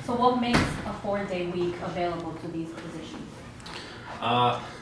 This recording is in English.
So what makes a 4-day week available to these positions?